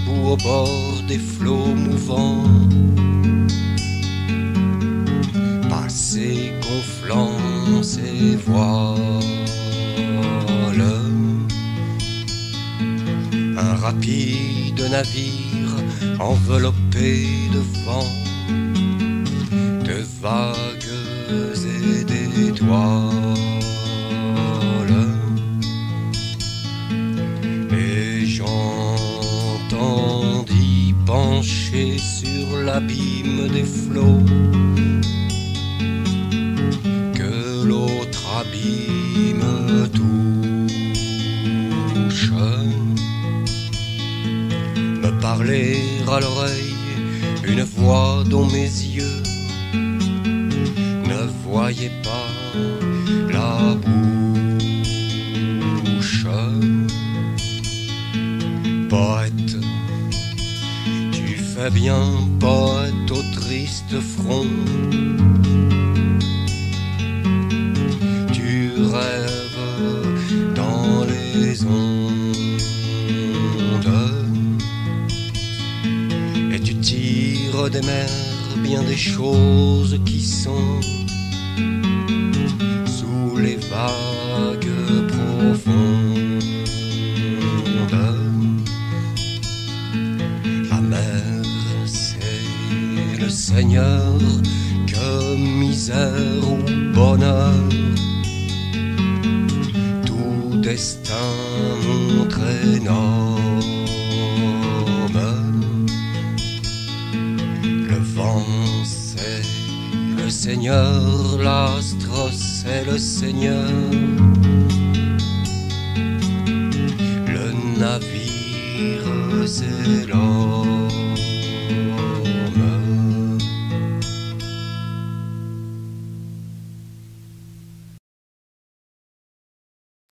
debout au bord des flots mouvants, passer gonflant ses voiles. Un rapide navire enveloppé de vent, de vagues et d'étoiles. Et j'entendis pencher sur l'abîme des flots que l'autre abîme touche. Me parler à l'oreille une voix dont mes yeux ne voyaient pas la bouche. Poète, tu fais bien, poète au triste front, tu rêves dans les ondes et tu tires des mers bien des choses qui sont sous les vagues profondes. La mer, c'est le Seigneur, que misère ou bonheur, tout destin montre énorme. Le vent, c'est le Seigneur, l'astre, c'est le Seigneur, le navire, c'est l'homme.